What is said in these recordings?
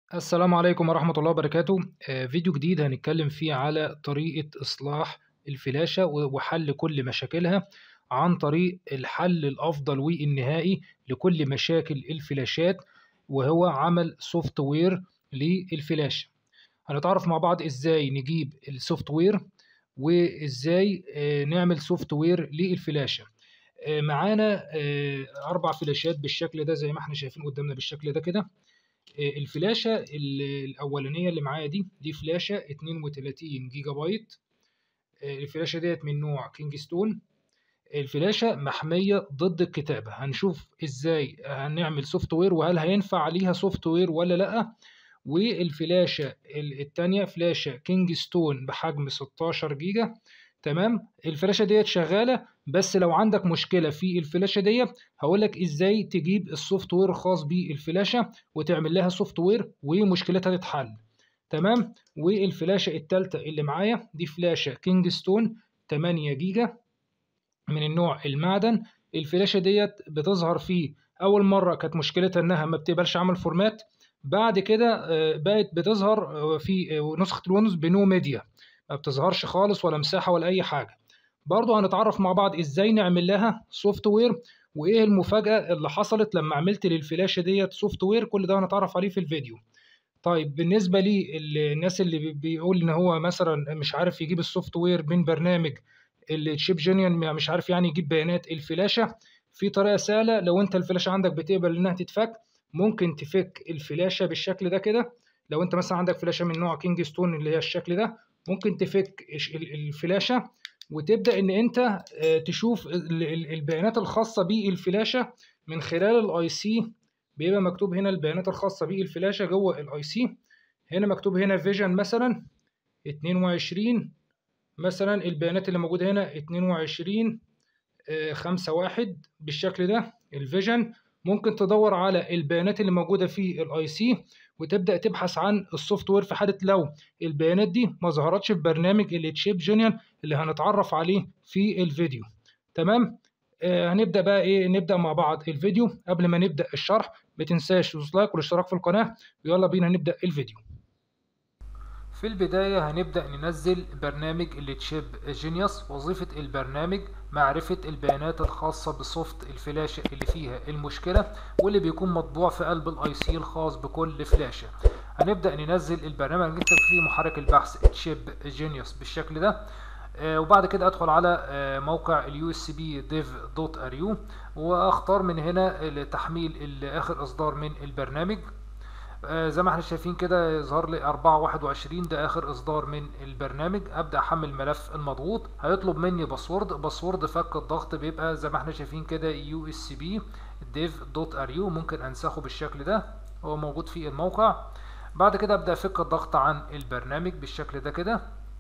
السلام عليكم ورحمة الله وبركاته. فيديو جديد هنتكلم فيه على طريقة إصلاح الفلاشة وحل كل مشاكلها عن طريق الحل الأفضل والنهائي لكل مشاكل الفلاشات، وهو عمل سوفت وير للفلاشة. هنتعرف مع بعض إزاي نجيب السوفت وير وإزاي نعمل سوفت وير للفلاشة. معانا 4 فلاشات بالشكل ده زي ما احنا شايفين قدامنا بالشكل ده كده. الفلاشة الأولانية اللي معايا دي فلاشة 32 جيجا بايت. الفلاشة ديت من نوع كينجستون. الفلاشة محمية ضد الكتابة. هنشوف ازاي هنعمل سوفت وير وهل هينفع عليها سوفت وير ولا لأ. والفلاشة التانية فلاشة كينجستون بحجم 16 جيجا. تمام، الفلاشة ديت شغالة، بس لو عندك مشكلة في الفلاشة ديت هقولك ازاي تجيب السوفت وير الخاص بالفلاشة وتعمل لها سوفت وير ومشكلتها تتحل. تمام. والفلاشة التالتة اللي معايا دي فلاشة كينجستون 8 جيجا من النوع المعدن. الفلاشة ديت بتظهر في أول مرة كانت مشكلتها إنها ما بتقبلش عمل فورمات. بعد كده بقت بتظهر في نسخة الويندوز بنو ميديا، ما بتظهرش خالص ولا مساحة ولا أي حاجة. برضو هنتعرف مع بعض إزاي نعمل لها سوفت وير، وإيه المفاجأة اللي حصلت لما عملت للفلاشة ديت سوفت وير. كل ده هنتعرف عليه في الفيديو. طيب بالنسبة للناس اللي بيقول إن هو مثلا مش عارف يجيب السوفت وير من برنامج التشيب جينيون، مش عارف يعني يجيب بيانات الفلاشة، في طريقة سهلة. لو أنت الفلاشة عندك بتقبل إنها تتفك، ممكن تفك الفلاشة بالشكل ده كده. لو أنت مثلا عندك فلاشة من نوع كينجستون اللي هي الشكل ده، ممكن تفك الفلاشة وتبدأ إن أنت تشوف البيانات الخاصة بالفلاشة من خلال الاي سي. بيبقى مكتوب هنا البيانات الخاصة بالفلاشة جوه الاي سي. هنا مكتوب هنا فيجن مثلا 22، مثلا البيانات اللي موجودة هنا 22 5 1 بالشكل ده الفيجن. ممكن تدور على البيانات اللي موجودة في الاي سي وتبدأ تبحث عن السوفت وير في حالة لو البيانات دي ما ظهرتش في برنامج التشيب جونيون اللي هنتعرف عليه في الفيديو. تمام. هنبدأ بقى ايه، نبدأ مع بعض الفيديو. قبل ما نبدأ الشرح ما تنساش تدوس لايك والاشتراك في القناة، ويلا بينا نبدأ الفيديو. في البداية هنبدأ ننزل برنامج التشيب جينيوس. وظيفة البرنامج معرفة البيانات الخاصة بسوفت الفلاشة اللي فيها المشكلة واللي بيكون مطبوع في قلب الاي سي الخاص بكل فلاشة. هنبدأ ننزل البرنامج، نكتب فيه محرك البحث تشيب جينيوس بالشكل ده. وبعد كده ادخل على موقع اليو اس بي dev.ru واختار من هنا تحميل اخر اصدار من البرنامج. زي ما احنا شايفين كده يظهر لي 4/21 ده اخر اصدار من البرنامج. ابدا احمل الملف المضغوط. هيطلب مني باسورد فك الضغط بيبقى زي ما احنا شايفين كده USB dev.ru. ممكن انسخه بالشكل ده، هو موجود في الموقع. بعد كده ابدا افك الضغط عن البرنامج بالشكل ده كده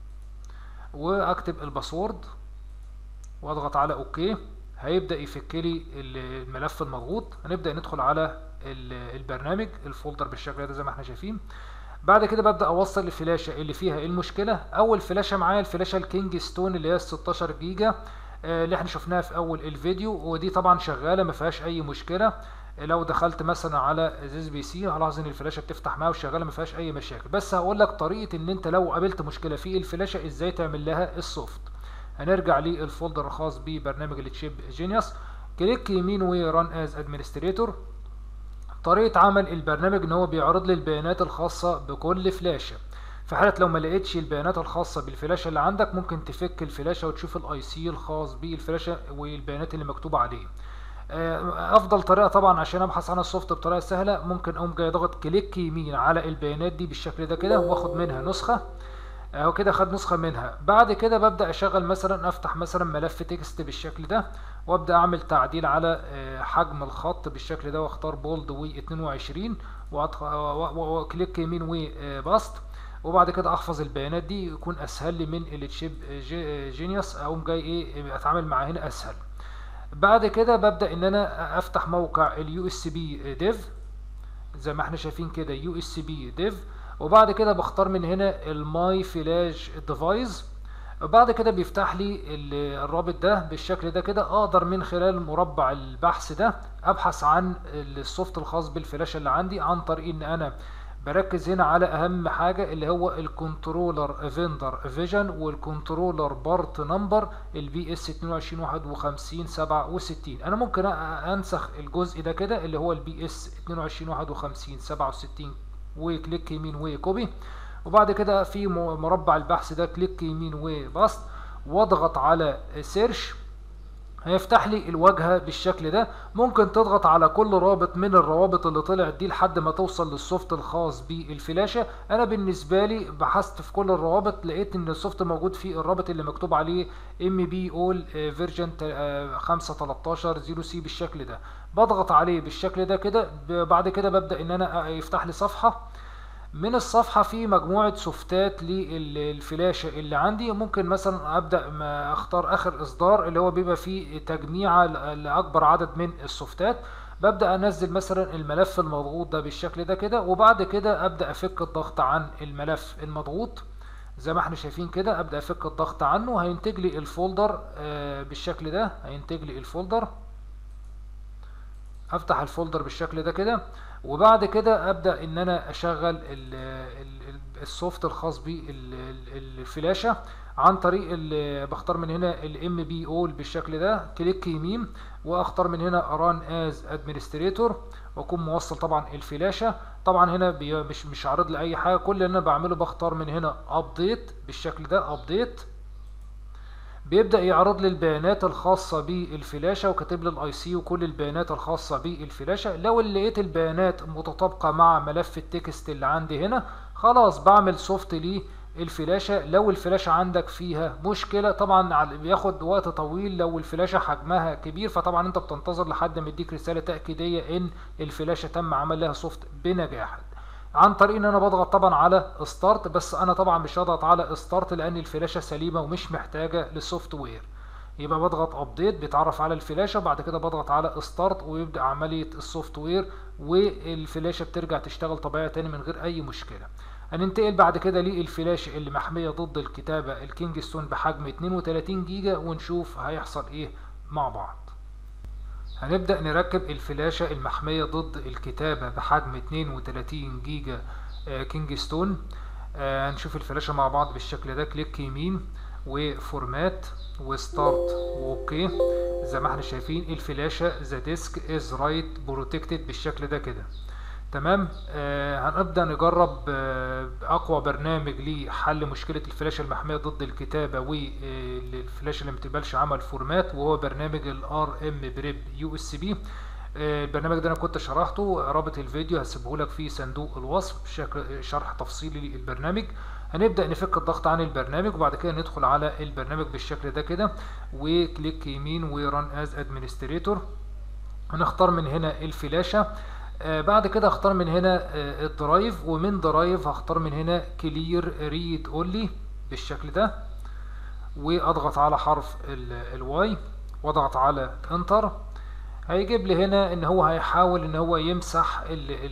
واكتب الباسورد واضغط على اوكي. هيبدأ يفك لي الملف المضغوط. هنبدأ ندخل على البرنامج الفولدر بالشكل ده زي ما احنا شايفين. بعد كده ببدأ اوصل الفلاشة اللي فيها المشكلة. اول فلاشة معايا الفلاشة الكينج ستون اللي هي 16 جيجا اللي احنا شفناها في اول الفيديو، ودي طبعا شغالة ما فيهاش اي مشكلة. لو دخلت مثلا على زيز بي سي هلاحظ ان الفلاشة بتفتح معايا وشغالة ما فيهاش اي مشاكل. بس هقول لك طريقة ان انت لو قابلت مشكلة في الفلاشة ازاي تعمل لها السوفت. هنرجع للفولدر الخاص ببرنامج التشيب جينيوس. كليك يمين وران از ادمنستريتور. طريقة عمل البرنامج ان هو بيعرض لي البيانات الخاصة بكل فلاشة. في حالة لو ما لقيتش البيانات الخاصة بالفلاشة اللي عندك ممكن تفك الفلاشة وتشوف الاي سي الخاص بالفلاشة والبيانات اللي مكتوبة عليه. افضل طريقة طبعا عشان ابحث عن السوفت بطريقة سهلة، ممكن اقوم جاي ضغط كليك يمين على البيانات دي بالشكل ده كده واخد منها نسخة. اهو كده خد نسخة منها. بعد كده ببدأ اشغل مثلا افتح مثلا ملف تكست بالشكل ده وابدأ اعمل تعديل على حجم الخط بالشكل ده واختار بولد و22 وكليك يمين وباست. وبعد كده احفظ البيانات دي يكون اسهل لي من التشيب جينيوس. اقوم جاي ايه اتعامل مع هنا اسهل. بعد كده ببدأ ان انا افتح موقع اليو اس بي ديف زي ما احنا شايفين كده يو اس بي ديف. وبعد كده بختار من هنا الماي فلاش ديفايس. وبعد كده بيفتح لي الرابط ده بالشكل ده كده. اقدر من خلال مربع البحث ده ابحث عن السوفت الخاص بالفلاشه اللي عندي عن طريق ان انا بركز هنا على اهم حاجه اللي هو الكنترولر فيندر فيجن والكنترولر بارت نمبر البي اس 22 51 67. انا ممكن انسخ الجزء ده كده اللي هو البي اس 22 51 67 وكليك يمين وكوبي، وبعد كده في مربع البحث ده كليك يمين وبسط واضغط على سيرش، هيفتح لي الواجهة بالشكل ده. ممكن تضغط على كل رابط من الروابط اللي طلعت دي لحد ما توصل للسوفت الخاص بالفلاشة. انا بالنسبة لي بحثت في كل الروابط، لقيت ان السوفت موجود فيه الرابط اللي مكتوب عليه MB All فيرجن 5.13.0C بالشكل ده. بضغط عليه بالشكل ده كده. بعد كده ببدأ ان انا يفتح لي صفحة. من الصفحة في مجموعة سوفتات للفلاشة اللي عندي. ممكن مثلا أبدأ ما أختار آخر إصدار اللي هو بيبقى فيه تجميعة لأكبر عدد من السوفتات. ببدأ أنزل مثلا الملف المضغوط ده بالشكل ده كده، وبعد كده أبدأ أفك الضغط عن الملف المضغوط زي ما احنا شايفين كده. أبدأ أفك الضغط عنه، هينتج لي الفولدر بالشكل ده. هينتج لي الفولدر، افتح الفولدر بالشكل ده كده، وبعد كده ابدا ان انا اشغل السوفت الخاص بالفلاشه عن طريق بختار من هنا الام بي اول بالشكل ده، كليك يمين واختار من هنا ران از ادمنستريتور، واكون موصل طبعا الفلاشه. طبعا هنا مش عارض لي اي حاجه، كل اللي انا بعمله بختار من هنا ابديت بالشكل ده. ابديت بيبدأ يعرض لي البيانات الخاصة بالفلاشة وكاتب لي الاي سي وكل البيانات الخاصة بالفلاشة. لو لقيت البيانات متطابقة مع ملف التكست اللي عندي هنا، خلاص بعمل سوفت للفلاشة. لو الفلاشة عندك فيها مشكلة، طبعا بياخد وقت طويل. لو الفلاشة حجمها كبير فطبعا انت بتنتظر لحد ما يديك رسالة تأكيدية ان الفلاشة تم عمل لها سوفت بنجاح، عن طريق ان انا بضغط طبعا على ستارت. بس انا طبعا مش هضغط على ستارت لان الفلاشه سليمه ومش محتاجه للسوفت وير. يبقى بضغط ابديت بيتعرف على الفلاشه، بعد كده بضغط على ستارت ويبدا عمليه السوفت وير، والفلاشه بترجع تشتغل طبيعيه تاني من غير اي مشكله. هننتقل بعد كده للفلاشه اللي محميه ضد الكتابه الكينجستون بحجم 32 جيجا ونشوف هيحصل ايه مع بعض. هنبدأ نركب الفلاشة المحمية ضد الكتابة بحجم 32 جيجا كينجستون. هنشوف الفلاشة مع بعض بالشكل ده. كليك يمين وفورمات وستارت واوكي. زي ما احنا شايفين الفلاشة ذا ديسك از رايت بروتكتد بالشكل ده كده. تمام. هنبدأ نجرب أقوى برنامج لحل مشكلة الفلاشة المحمية ضد الكتابة والفلاشة اللي متقبلش عمل فورمات، وهو برنامج ال RM Prep USB. البرنامج ده أنا كنت شرحته، رابط الفيديو هسيبه لك في صندوق الوصف بشكل شرح تفصيلي للبرنامج. هنبدأ نفك الضغط عن البرنامج وبعد كده ندخل على البرنامج بالشكل ده كده، وكليك يمين وران از ادمنستريتور. هنختار من هنا الفلاشة. بعد كده اختار من هنا الدرايف، ومن درايف هختار من هنا كلير ريد اونلي بالشكل ده، واضغط على حرف الواي واضغط على انتر. هيجيب لي هنا ان هو هيحاول ان هو يمسح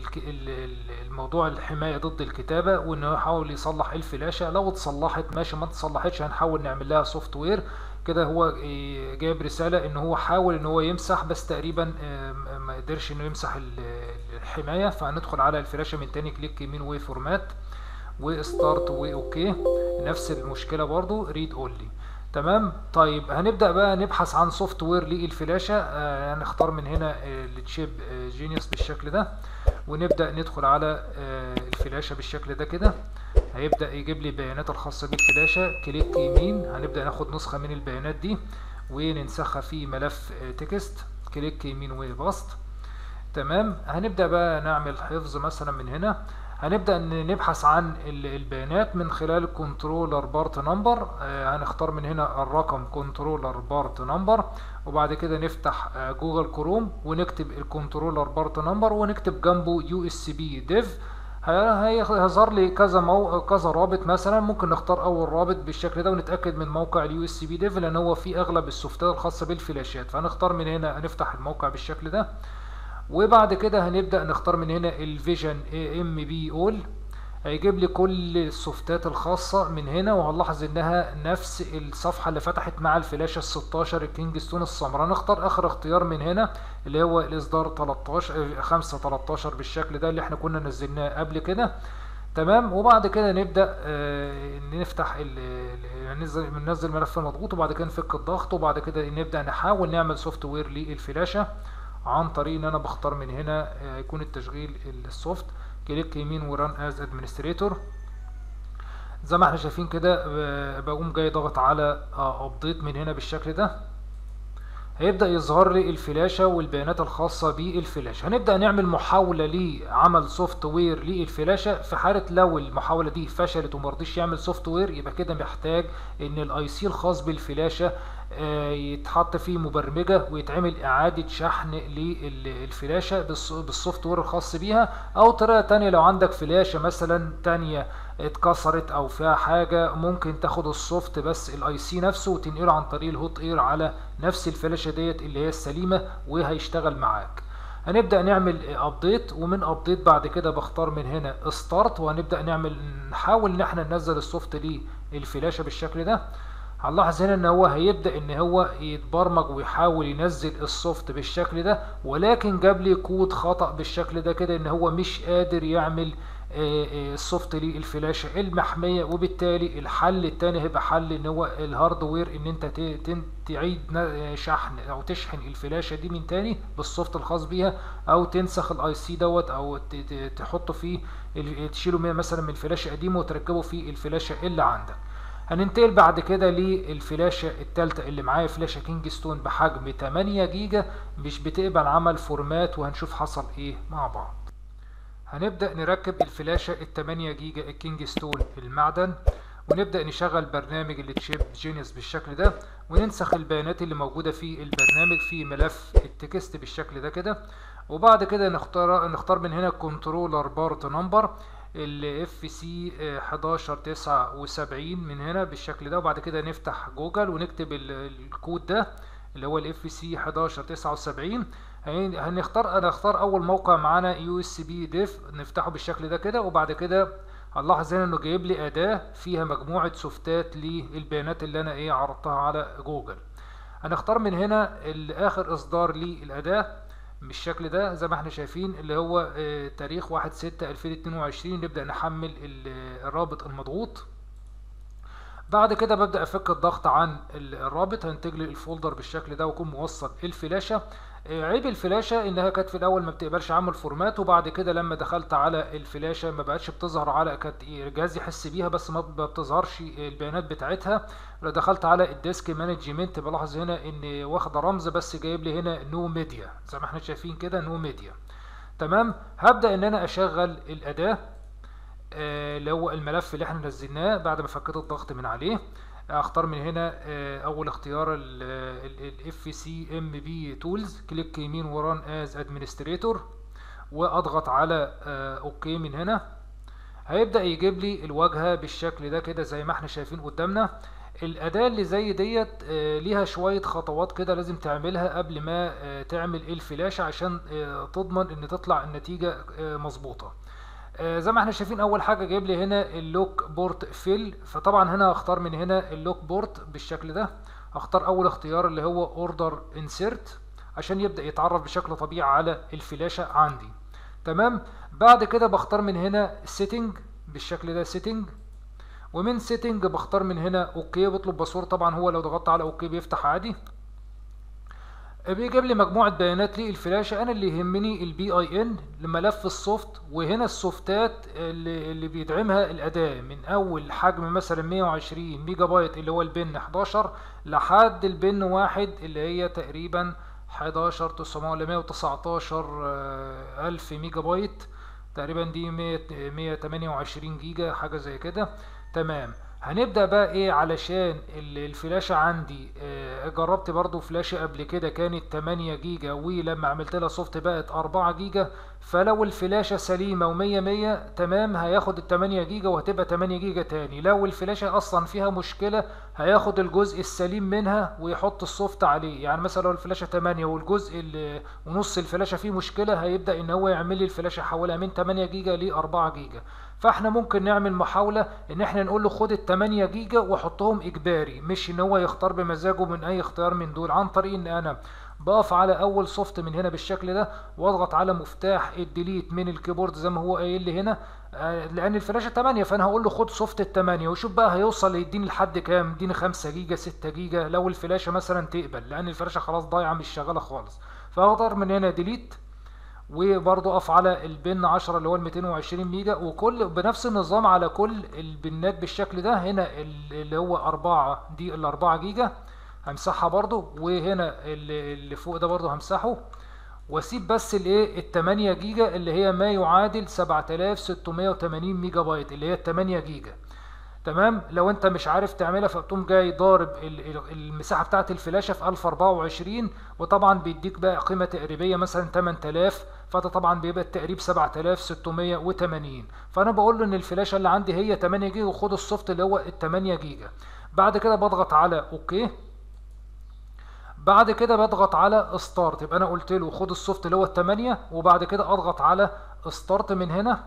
الموضوع الحماية ضد الكتابة، وان هو يحاول يصلح الفلاشة. لو اتصلحت ماشي، ما اتصلحتش هنحاول نعمل لها سوفت وير. كده هو جايب رسالة ان هو حاول ان هو يمسح، بس تقريبا ما قدرش انه يمسح الحماية. فهندخل على الفلاشة من تاني، كليك يمين وفورمات وستارت واوكي. نفس المشكلة برضو ريد اونلي. تمام. طيب هنبدأ بقى نبحث عن سوفت وير للفلاشة. هنختار من هنا التشيب جينيوس بالشكل ده، ونبدأ ندخل على الفلاشة بالشكل ده كده. هيبدأ يجيب لي بيانات الخاصة بالفلاشة. كليك يمين، هنبدأ ناخد نسخة من البيانات دي وننسخها في ملف تكست. كليك يمين وبسط. تمام. هنبدأ بقى نعمل حفظ مثلا من هنا. هنبدأ نبحث عن البيانات من خلال كنترولر بارت نمبر. هنختار من هنا الرقم كنترولر بارت نمبر، وبعد كده نفتح جوجل كروم ونكتب الكنترولر بارت نمبر ونكتب جنبه USB ديف. هيظهر لي كذا رابط. مثلا ممكن نختار اول رابط بالشكل ده ونتاكد من موقع USB ديف لان هو فيه اغلب السوفتات الخاصه بالفلاشات. فهنختار من هنا، هنفتح الموقع بالشكل ده، وبعد كده هنبدأ نختار من هنا الفيجن ام بي اول. هيجيب لي كل السوفتات الخاصة من هنا، وهنلاحظ انها نفس الصفحة اللي فتحت مع الفلاشة ال 16 الكينجستون السمراء. نختار اخر اختيار من هنا اللي هو الاصدار 13 5 13 بالشكل ده اللي احنا كنا نزلناه قبل كده. تمام. وبعد كده نبدأ نفتح ننزل ملف مضغوط، وبعد كده نفك الضغط، وبعد كده نبدأ نحاول نعمل سوفت وير للفلاشة عن طريق ان انا بختار من هنا يكون التشغيل السوفت، كليك يمين وران از ادمنستريتور. زي ما احنا شايفين كده بقوم جاي ضغط على ابديت من هنا بالشكل ده، هيبدأ يظهر لي الفلاشة والبيانات الخاصة بالفلاشة. هنبدأ نعمل محاولة لعمل سوفت وير للفلاشة. في حالة لو المحاولة دي فشلت ومرضيش يعمل سوفت وير، يبقى كده محتاج ان الاي سي الخاص بالفلاشة يتحط فيه مبرمجة ويتعمل اعادة شحن للفلاشة بالسوفت وير الخاص بيها. او طريقة تانية، لو عندك فلاشة مثلا تانية اتكسرت او فيها حاجة، ممكن تاخد السوفت بس الاي سي نفسه وتنقله عن طريق الهوت اير على نفس الفلاشة ديت اللي هي السليمة وهيشتغل معاك. هنبدأ نعمل ابديت، ومن ابديت بعد كده بختار من هنا ستارت، وهنبدأ نحاول ان احنا ننزل السوفت للفلاشة بالشكل ده. هنلاحظ هنا ان هو هيبدأ ان هو يتبرمج ويحاول ينزل السوفت بالشكل ده، ولكن جاب لي كود خطأ بالشكل ده كده ان هو مش قادر يعمل السوفت للفلاشة المحمية. وبالتالي الحل التاني هيبقى حل ان هو الهاردوير، ان انت تعيد شحن او تشحن الفلاشة دي من تاني بالسوفت الخاص بيها، او تنسخ الاي سي دوت، او تحطه فيه تشيله مثلا من الفلاشة قديمة وتركبه في الفلاشة اللي عندك. هننتقل بعد كده للفلاشة التالتة اللي معايا، فلاشة كينجستون بحجم 8 جيجا مش بتقبل عمل فورمات، وهنشوف حصل ايه مع بعض. هنبدأ نركب الفلاشة ال8 جيجا الكينجستون المعدن، ونبدأ نشغل برنامج التشيب جينيوس بالشكل ده، وننسخ البيانات اللي موجودة في البرنامج في ملف التكست بالشكل ده كده. وبعد كده نختار من هنا كنترولر بارت نمبر ال FC 1179 من هنا بالشكل ده. وبعد كده نفتح جوجل ونكتب الكود ده اللي هو ال FC 1179. انا اختار اول موقع معانا USB ديف، نفتحه بالشكل ده كده. وبعد كده هنلاحظ هنا انه جايب لي اداة فيها مجموعة سوفتات للبيانات اللي انا عرضتها على جوجل. هنختار من هنا اخر اصدار للاداة بالشكل ده زي ما احنا شايفين، اللي هو تاريخ 1/6/2022. نبدأ نحمل الرابط المضغوط. بعد كده ببدأ افك الضغط عن الرابط، هنتج لي الفولدر بالشكل ده ويكون موصل الفلاشة. عيب الفلاشة انها كانت في الاول ما بتقبلش عمل فورمات، وبعد كده لما دخلت على الفلاشة ما بقتش بتظهر على كانت الجهاز يحس بيها بس ما بتظهرش البيانات بتاعتها. لو دخلت على الديسك مانجمنت بلاحظ هنا ان واخده رمز بس جايب لي هنا نو ميديا زي ما احنا شايفين كده، نو ميديا. تمام. هبدأ ان انا اشغل الاداة اللي هو الملف اللي احنا نزلناه بعد ما فكيت الضغط من عليه. اختار من هنا اول اختيار ال FCMB Tools، كليك يمين وران از ادمنستريتور، واضغط على اوكي من هنا. هيبدأ يجيب لي الواجهة بالشكل ده كده زي ما احنا شايفين قدامنا. الأداة اللي زي ديت ليها شوية خطوات كده لازم تعملها قبل ما تعمل الفلاشة عشان تضمن ان تطلع النتيجة مظبوطة. زي ما احنا شايفين اول حاجه جايب لي هنا اللوك بورت فيل، فطبعا هنا هختار من هنا اللوك بورت بالشكل ده. هختار اول اختيار اللي هو اوردر انسيرت عشان يبدا يتعرف بشكل طبيعي على الفلاشه عندي. تمام. بعد كده بختار من هنا سيتنج بالشكل ده، سيتنج، ومن سيتنج بختار من هنا اوكي. بطلب باسورد، طبعا هو لو ضغطت على اوكي بيفتح عادي. بيجيب لي مجموعة بيانات للفلاشة. أنا اللي يهمني البي اي ان لملف السوفت، وهنا السوفتات اللي بيدعمها الأداة من أول حجم مثلا 120 ميجا بايت اللي هو البن 11 لحد البن 1 اللي هي تقريبا 11,900 ولا 119 ألف ميجا بايت تقريبا، دي 128 جيجا حاجة زي كده. تمام. هنبدأ بقى علشان الفلاشة عندي جربت برضو فلاشة قبل كده كانت 8 جيجا، ولما عملت لها سوفت بقت 4 جيجا. فلو الفلاشة سليمة و100 تمام هياخد ال 8 جيجا وهتبقى 8 جيجا تاني. لو الفلاشة اصلا فيها مشكلة هياخد الجزء السليم منها ويحط السوفت عليه. يعني مثلا لو الفلاشة 8 والجزء ونص الفلاشة فيه مشكلة، هيبدأ ان هو يعمل لي الفلاشة يحولها من 8 جيجا ل 4 جيجا. فاحنا ممكن نعمل محاولة ان احنا نقول له خد ال8 جيجا وحطهم اجباري، مش ان هو يختار بمزاجه من اي اختيار من دول، عن طريق ان انا بقف على اول سوفت من هنا بالشكل ده، واضغط على مفتاح الديليت من الكيبورد زي ما هو قايل لي هنا. لان الفلاشة 8، فانا هقول له خد سوفت ال8 وشوف بقى هيوصل يديني لحد كام، يديني 5 جيجا 6 جيجا لو الفلاشة مثلا تقبل، لان الفلاشة خلاص ضايعة مش شغالة خالص. فاختار من هنا ديليت، وبرضه اقف على البن 10 اللي هو ال 220 ميجا، وكل بنفس النظام على كل البنات بالشكل ده. هنا اللي هو 4 دي ال 4 جيجا همسحها برضه، وهنا اللي فوق ده برضه همسحه، واسيب بس الايه ال 8 جيجا اللي هي ما يعادل 7680 ميجا بايت اللي هي ال 8 جيجا. تمام. لو انت مش عارف تعملها فبتقوم جاي ضارب المساحه بتاعه الفلاشه في 1024، وطبعا بيديك بقى قيمه تقريبيه مثلا 8000، فده طبعا بيبقى التقريب 7680. فانا بقول له ان الفلاشه اللي عندي هي 8 جيجا وخد السوفت اللي هو ال 8 جيجا. بعد كده بضغط على اوكي. بعد كده بضغط على ستارت، يبقى انا قلت له خد السوفت اللي هو ال 8، وبعد كده اضغط على ستارت من هنا.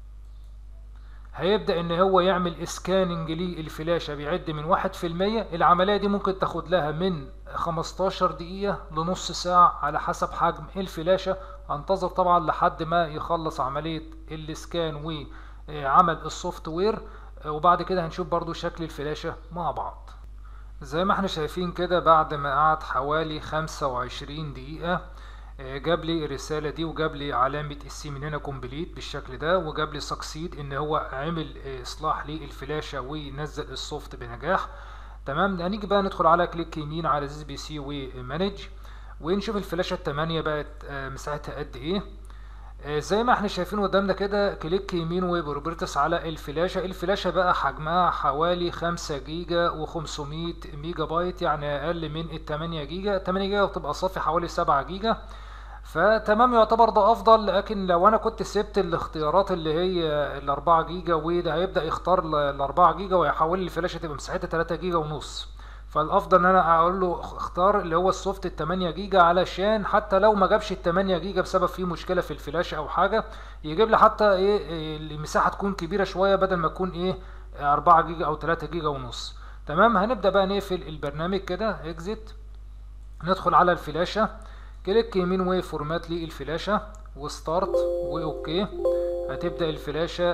هيبدأ ان هو يعمل اسكاننج للفلاشة، بيعد من 1%. العملية دي ممكن تاخد لها من 15 دقيقة لنص ساعة على حسب حجم الفلاشة. هنتظر طبعا لحد ما يخلص عملية الاسكان وعمل السوفت وير، وبعد كده هنشوف برضو شكل الفلاشة مع بعض. زي ما احنا شايفين كده، بعد ما قعد حوالي 25 دقيقة جاب لي الرسالة دي، وجاب لي علامة السي من هنا كومبليت بالشكل ده، وجاب لي سكسيد ان هو عمل اصلاح للفلاشة ونزل السوفت بنجاح. تمام. هنيجي بقى ندخل على كليك يمين على زي بي سي ومانج، ونشوف الفلاشة ال8 بقت مساحتها قد ايه. زي ما احنا شايفين قدامنا كده، كليك يمين وبروبرتس على الفلاشة بقى حجمها حوالي 5 جيجا و500 ميجا بايت، يعني اقل من ال 8 جيجا. 8 جيجا بتبقى صافي حوالي 7 جيجا، فتمام يعتبر ده افضل. لكن لو انا كنت سبت الاختيارات اللي هي ال 4 جيجا، وده هيبدأ يختار ال 4 جيجا ويحول لي الفلاشة تبقى مساحتها 3 جيجا ونص. فالافضل ان انا اقول له اختار اللي هو السوفت ال 8 جيجا، علشان حتى لو ما جابش ال 8 جيجا بسبب فيه مشكله في الفلاشه او حاجه، يجيب لي حتى ايه المساحه تكون كبيره شويه بدل ما تكون ايه 4 جيجا او 3 جيجا ونص. تمام. هنبدا بقى نقفل البرنامج كده، اكزيت. ندخل على الفلاشه، كليك يمين وفورمات للفلاشه وستارت واوكي. هتبدأ الفلاشة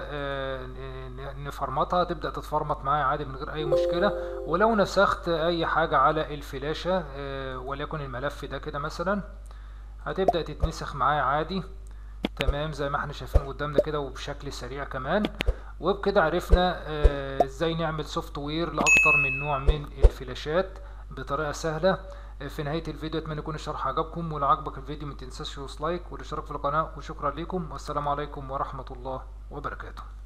نفرمطها، تبدأ تتفرمط معايا عادي من غير أي مشكلة. ولو نسخت أي حاجة على الفلاشة وليكن الملف ده كده مثلا، هتبدأ تتنسخ معايا عادي. تمام. زي ما احنا شايفين قدامنا كده وبشكل سريع كمان. وبكده عرفنا ازاي نعمل سوفت وير لأكتر من نوع من الفلاشات بطريقة سهلة. في نهاية الفيديو اتمنى يكون الشرح عجبكم، ولو عجبك الفيديو متنساش تدوس لايك والاشتراك في القناة، وشكرا لكم والسلام عليكم ورحمة الله وبركاته.